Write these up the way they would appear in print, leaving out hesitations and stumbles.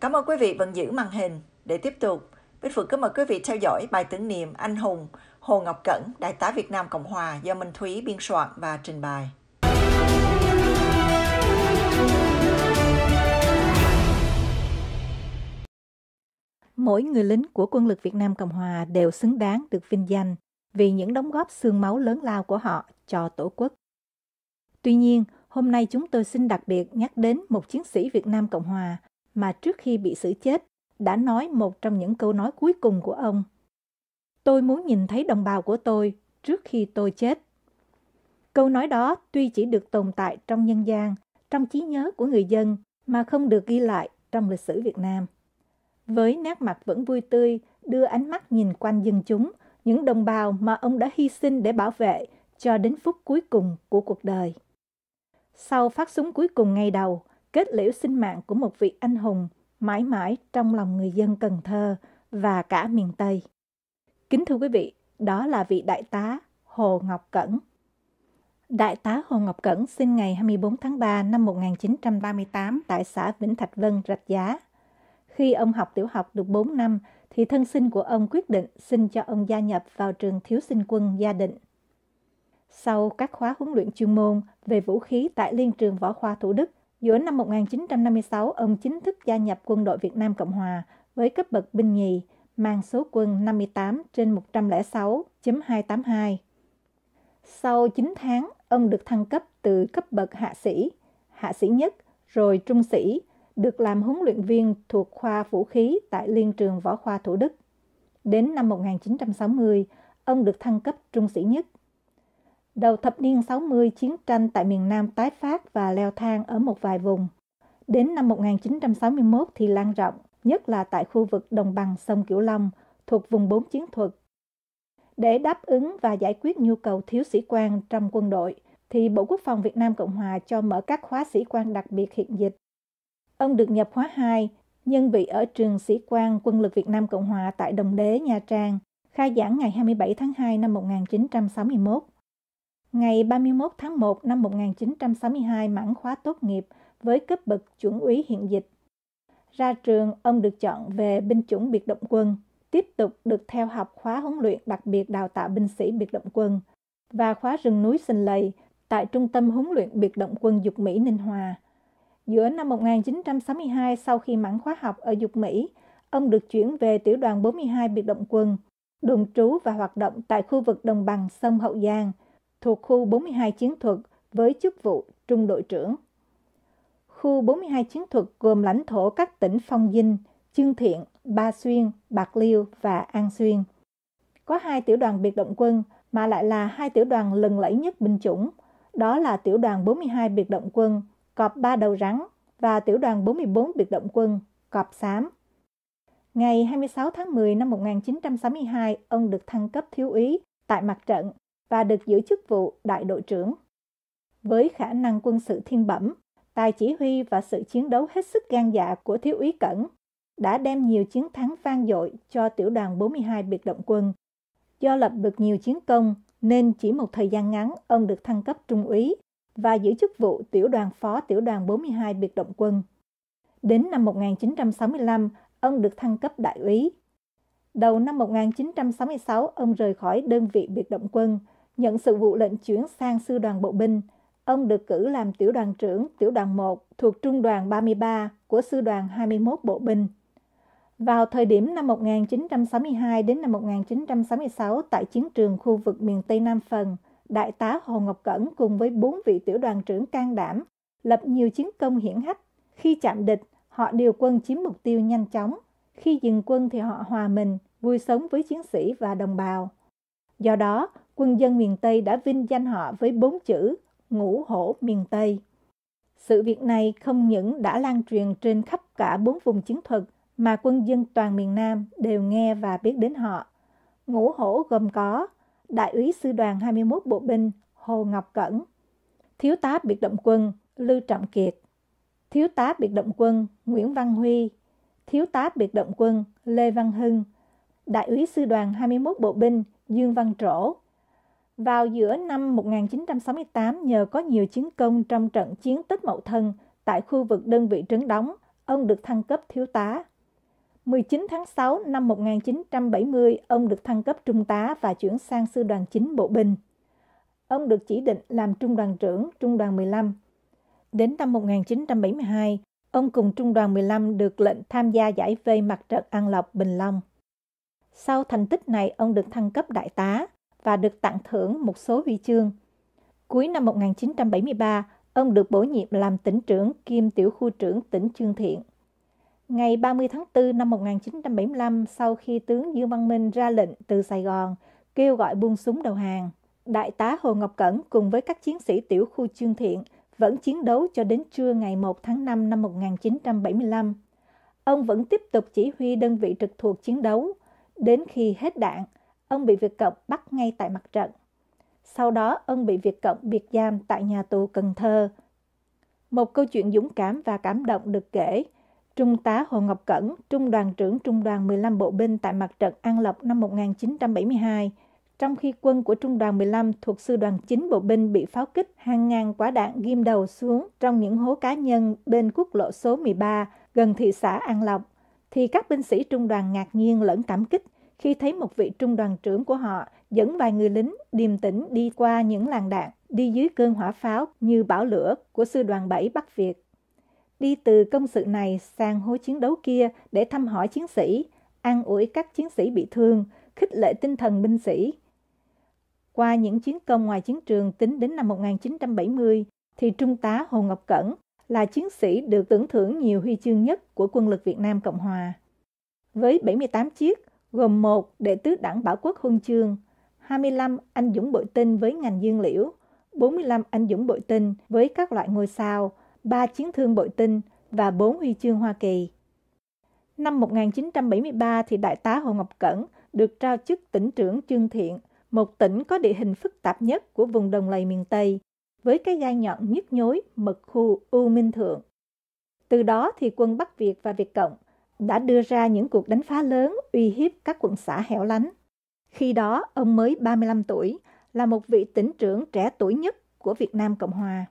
Cảm ơn quý vị vẫn giữ màn hình. Để tiếp tục, Bích Phượng kính mời quý vị theo dõi bài tưởng niệm anh hùng Hồ Ngọc Cẩn, Đại tá Việt Nam Cộng Hòa do Minh Thúy biên soạn và trình bày. Mỗi người lính của quân lực Việt Nam Cộng Hòa đều xứng đáng được vinh danh vì những đóng góp xương máu lớn lao của họ cho Tổ quốc. Tuy nhiên, hôm nay chúng tôi xin đặc biệt nhắc đến một chiến sĩ Việt Nam Cộng Hòa mà trước khi bị xử chết đã nói một trong những câu nói cuối cùng của ông. Tôi muốn nhìn thấy đồng bào của tôi trước khi tôi chết. Câu nói đó tuy chỉ được tồn tại trong nhân gian, trong trí nhớ của người dân mà không được ghi lại trong lịch sử Việt Nam. Với nét mặt vẫn vui tươi, đưa ánh mắt nhìn quanh dân chúng, những đồng bào mà ông đã hy sinh để bảo vệ cho đến phút cuối cùng của cuộc đời. Sau phát súng cuối cùng ngày đầu, kết liễu sinh mạng của một vị anh hùng mãi mãi trong lòng người dân Cần Thơ và cả miền Tây. Kính thưa quý vị, đó là vị đại tá Hồ Ngọc Cẩn. Đại tá Hồ Ngọc Cẩn sinh ngày 24 tháng 3 năm 1938 tại xã Vĩnh Thạch Vân, Rạch Giá. Khi ông học tiểu học được 4 năm, thì thân sinh của ông quyết định xin cho ông gia nhập vào trường thiếu sinh quân Gia Định. Sau các khóa huấn luyện chuyên môn về vũ khí tại Liên trường Võ khoa Thủ Đức, giữa năm 1956, ông chính thức gia nhập Quân đội Việt Nam Cộng Hòa với cấp bậc binh nhì, mang số quân 58/106.282. Sau 9 tháng, ông được thăng cấp từ cấp bậc hạ sĩ nhất, rồi trung sĩ, được làm huấn luyện viên thuộc khoa vũ khí tại Liên trường Võ khoa Thủ Đức. Đến năm 1960, ông được thăng cấp trung sĩ nhất. Đầu thập niên 60, chiến tranh tại miền Nam tái phát và leo thang ở một vài vùng. Đến năm 1961 thì lan rộng, nhất là tại khu vực đồng bằng sông Cửu Long, thuộc vùng 4 chiến thuật. Để đáp ứng và giải quyết nhu cầu thiếu sĩ quan trong quân đội, thì Bộ Quốc phòng Việt Nam Cộng Hòa cho mở các khóa sĩ quan đặc biệt hiện dịch. Ông được nhập khóa 2, nhân vị ở trường sĩ quan Quân lực Việt Nam Cộng Hòa tại Đồng Đế, Nha Trang, khai giảng ngày 27 tháng 2 năm 1961. Ngày 31 tháng 1 năm 1962 mãn khóa tốt nghiệp với cấp bậc chuẩn úy hiện dịch. Ra trường, ông được chọn về binh chủng biệt động quân, tiếp tục được theo học khóa huấn luyện đặc biệt đào tạo binh sĩ biệt động quân và khóa rừng núi Sình Lầy tại Trung tâm huấn luyện biệt động quân Dục Mỹ Ninh Hòa. Giữa năm 1962, sau khi mãn khóa học ở Dục Mỹ, ông được chuyển về tiểu đoàn 42 biệt động quân, đồn trú và hoạt động tại khu vực đồng bằng sông Hậu Giang, thuộc khu 42 chiến thuật với chức vụ trung đội trưởng. Khu 42 chiến thuật gồm lãnh thổ các tỉnh Phong Vinh, Chương Thiện, Ba Xuyên, Bạc Liêu và An Xuyên. Có 2 tiểu đoàn biệt động quân mà lại là 2 tiểu đoàn lừng lẫy nhất binh chủng, đó là tiểu đoàn 42 biệt động quân Cọp Ba Đầu Rắn và tiểu đoàn 44 biệt động quân Cọp Xám. Ngày 26 tháng 10 năm 1962, ông được thăng cấp thiếu úy tại mặt trận và được giữ chức vụ đại đội trưởng. Với khả năng quân sự thiên bẩm, tài chỉ huy và sự chiến đấu hết sức gan dạ của thiếu úy Cẩn đã đem nhiều chiến thắng vang dội cho tiểu đoàn 42 biệt động quân. Do lập được nhiều chiến công nên chỉ một thời gian ngắn ông được thăng cấp trung úy và giữ chức vụ tiểu đoàn phó tiểu đoàn 42 biệt động quân. Đến năm 1965, ông được thăng cấp đại úy. Đầu năm 1966, ông rời khỏi đơn vị biệt động quân, nhận sự vụ lệnh chuyển sang sư đoàn bộ binh. Ông được cử làm tiểu đoàn trưởng tiểu đoàn 1 thuộc trung đoàn 33 của sư đoàn 21 bộ binh. Vào thời điểm năm 1962 đến năm 1966 tại chiến trường khu vực miền Tây Nam Phần, Đại tá Hồ Ngọc Cẩn cùng với 4 vị tiểu đoàn trưởng can đảm lập nhiều chiến công hiển hách. Khi chạm địch, họ điều quân chiếm mục tiêu nhanh chóng. Khi dừng quân thì họ hòa mình, vui sống với chiến sĩ và đồng bào. Do đó, quân dân miền Tây đã vinh danh họ với 4 chữ Ngũ Hổ miền Tây. Sự việc này không những đã lan truyền trên khắp cả 4 vùng chiến thuật mà quân dân toàn miền Nam đều nghe và biết đến họ. Ngũ Hổ gồm có Đại úy sư đoàn 21 bộ binh Hồ Ngọc Cẩn, Thiếu tá biệt động quân Lưu Trọng Kiệt, Thiếu tá biệt động quân Nguyễn Văn Huy, Thiếu tá biệt động quân Lê Văn Hưng, Đại úy sư đoàn 21 bộ binh Dương Văn Trỗ. Vào giữa năm 1968, nhờ có nhiều chiến công trong trận chiến Tết Mậu Thân tại khu vực đơn vị trấn đóng, ông được thăng cấp thiếu tá. 19 tháng 6 năm 1970, ông được thăng cấp trung tá và chuyển sang sư đoàn 9 bộ binh. Ông được chỉ định làm trung đoàn trưởng trung đoàn 15. Đến năm 1972, ông cùng trung đoàn 15 được lệnh tham gia giải vây mặt trận An Lộc, Bình Long. Sau thành tích này, ông được thăng cấp đại tá và được tặng thưởng một số huy chương. Cuối năm 1973, ông được bổ nhiệm làm tỉnh trưởng kiêm tiểu khu trưởng tỉnh Chương Thiện. Ngày 30 tháng 4 năm 1975, sau khi tướng Dương Văn Minh ra lệnh từ Sài Gòn kêu gọi buông súng đầu hàng, Đại tá Hồ Ngọc Cẩn cùng với các chiến sĩ tiểu khu Chương Thiện vẫn chiến đấu cho đến trưa ngày 1 tháng 5 năm 1975. Ông vẫn tiếp tục chỉ huy đơn vị trực thuộc chiến đấu. Đến khi hết đạn, ông bị Việt Cộng bắt ngay tại mặt trận. Sau đó, ông bị Việt Cộng biệt giam tại nhà tù Cần Thơ. Một câu chuyện dũng cảm và cảm động được kể. Trung tá Hồ Ngọc Cẩn, trung đoàn trưởng trung đoàn 15 bộ binh tại mặt trận An Lộc năm 1972, trong khi quân của trung đoàn 15 thuộc sư đoàn 9 bộ binh bị pháo kích hàng ngàn quả đạn ghim đầu xuống trong những hố cá nhân bên quốc lộ số 13 gần thị xã An Lộc, thì các binh sĩ trung đoàn ngạc nhiên lẫn cảm kích khi thấy một vị trung đoàn trưởng của họ dẫn vài người lính điềm tĩnh đi qua những làn đạn, đi dưới cơn hỏa pháo như bão lửa của sư đoàn 7 Bắc Việt. Đi từ công sự này sang hố chiến đấu kia để thăm hỏi chiến sĩ, an ủi các chiến sĩ bị thương, khích lệ tinh thần binh sĩ. Qua những chiến công ngoài chiến trường tính đến năm 1970, thì Trung tá Hồ Ngọc Cẩn là chiến sĩ được tưởng thưởng nhiều huy chương nhất của Quân lực Việt Nam Cộng Hòa. Với 78 chiếc, gồm 1 đệ tứ đẳng Bảo Quốc Huân chương, 25 anh dũng bội tinh với ngành dương liễu, 45 anh dũng bội tinh với các loại ngôi sao, 3 chiến thương bội tinh và 4 huy chương Hoa Kỳ. Năm 1973 thì Đại tá Hồ Ngọc Cẩn được trao chức tỉnh trưởng Chương Thiện, một tỉnh có địa hình phức tạp nhất của vùng Đồng Lầy miền Tây, với cái gai nhọn nhức nhối mật khu U Minh Thượng. Từ đó thì quân Bắc Việt và Việt Cộng đã đưa ra những cuộc đánh phá lớn uy hiếp các quận xã hẻo lánh. Khi đó, ông mới 35 tuổi, là một vị tỉnh trưởng trẻ tuổi nhất của Việt Nam Cộng Hòa.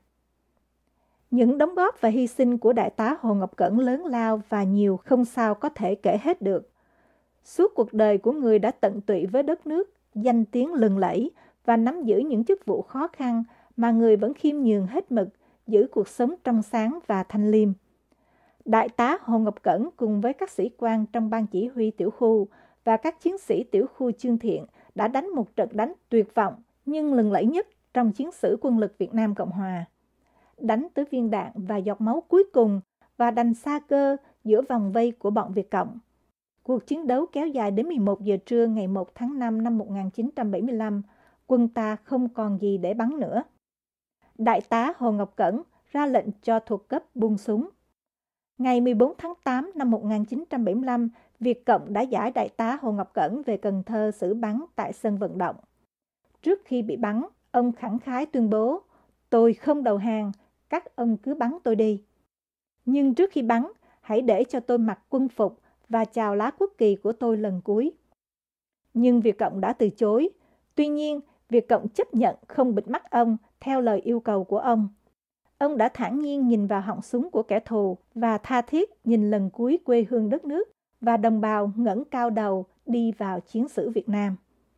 Những đóng góp và hy sinh của Đại tá Hồ Ngọc Cẩn lớn lao và nhiều không sao có thể kể hết được. Suốt cuộc đời của người đã tận tụy với đất nước, danh tiếng lừng lẫy và nắm giữ những chức vụ khó khăn mà người vẫn khiêm nhường hết mực, giữ cuộc sống trong sáng và thanh liêm. Đại tá Hồ Ngọc Cẩn cùng với các sĩ quan trong ban chỉ huy tiểu khu và các chiến sĩ tiểu khu Chương Thiện đã đánh một trận đánh tuyệt vọng nhưng lừng lẫy nhất trong chiến sử Quân lực Việt Nam Cộng Hòa. Đánh tới viên đạn và giọt máu cuối cùng và đành xa cơ giữa vòng vây của bọn Việt Cộng. Cuộc chiến đấu kéo dài đến 11 giờ trưa ngày 1 tháng 5 năm 1975, quân ta không còn gì để bắn nữa. Đại tá Hồ Ngọc Cẩn ra lệnh cho thuộc cấp buông súng. Ngày 14 tháng 8 năm 1975, Việt Cộng đã giải Đại tá Hồ Ngọc Cẩn về Cần Thơ xử bắn tại sân vận động. Trước khi bị bắn, ông khẳng khái tuyên bố, "Tôi không đầu hàng, các ông cứ bắn tôi đi. Nhưng trước khi bắn, hãy để cho tôi mặc quân phục và chào lá quốc kỳ của tôi lần cuối." Nhưng Việt Cộng đã từ chối. Tuy nhiên, Việt Cộng chấp nhận không bịt mắt ông theo lời yêu cầu của ông. Ông đã thản nhiên nhìn vào họng súng của kẻ thù và tha thiết nhìn lần cuối quê hương đất nước và đồng bào ngẩng cao đầu đi vào chiến sử Việt Nam.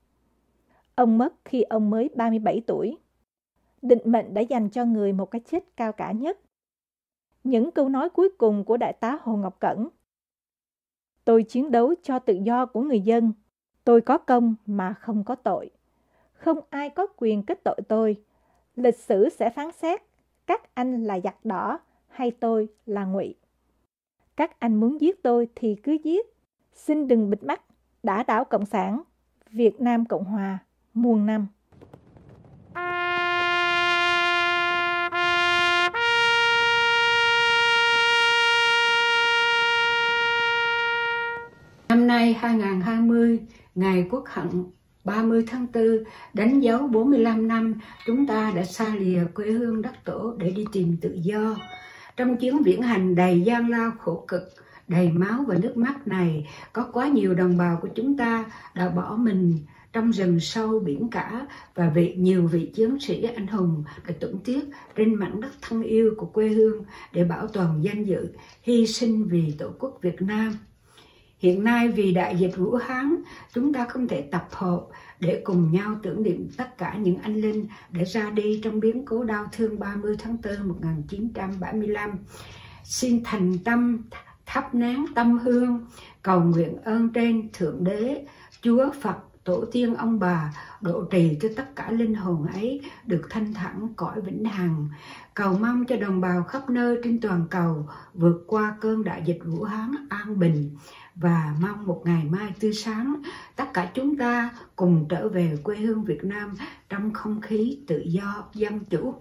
Ông mất khi ông mới 37 tuổi. Định mệnh đã dành cho người một cái chết cao cả nhất. Những câu nói cuối cùng của Đại tá Hồ Ngọc Cẩn: "Tôi chiến đấu cho tự do của người dân. Tôi có công mà không có tội. Không ai có quyền kết tội tôi. Lịch sử sẽ phán xét các anh là giặc đỏ hay tôi là ngụy. Các anh muốn giết tôi thì cứ giết. Xin đừng bịt mắt. Đã đảo Cộng sản. Việt Nam Cộng Hòa, muôn năm." Năm nay 2020, ngày Quốc hận 30 tháng 4, đánh dấu 45 năm chúng ta đã xa lìa quê hương đất tổ để đi tìm tự do. Trong chuyến viễn hành đầy gian lao khổ cực, đầy máu và nước mắt này, có quá nhiều đồng bào của chúng ta đã bỏ mình trong rừng sâu biển cả, và nhiều vị chiến sĩ anh hùng đã tuẫn tiết trên mảnh đất thân yêu của quê hương để bảo toàn danh dự, hy sinh vì Tổ quốc Việt Nam. Hiện nay vì đại dịch Vũ Hán, chúng ta không thể tập hợp để cùng nhau tưởng niệm tất cả những anh linh đã ra đi trong biến cố đau thương 30 tháng 4 1975. Xin thành tâm thắp nén tâm hương, cầu nguyện ơn trên Thượng Đế, Chúa Phật, Tổ tiên ông bà độ trì cho tất cả linh hồn ấy được thanh thản cõi vĩnh hằng. Cầu mong cho đồng bào khắp nơi trên toàn cầu vượt qua cơn đại dịch Vũ Hán an bình, và mong một ngày mai tươi sáng, tất cả chúng ta cùng trở về quê hương Việt Nam trong không khí tự do, dân chủ.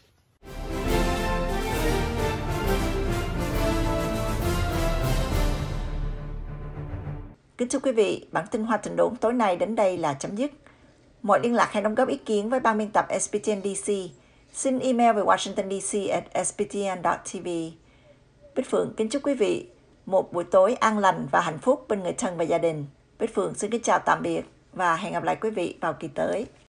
Kính thưa quý vị, bản tin Hoa Thịnh Đốn tối nay đến đây là chấm dứt. Mọi liên lạc hay đóng góp ý kiến với ban biên tập SBTN DC, xin email về washingtondc@sbtn.tv. Bích Phượng kính chúc quý vị một buổi tối an lành và hạnh phúc bên người thân và gia đình. Bích Phượng xin kính chào tạm biệt và hẹn gặp lại quý vị vào kỳ tới.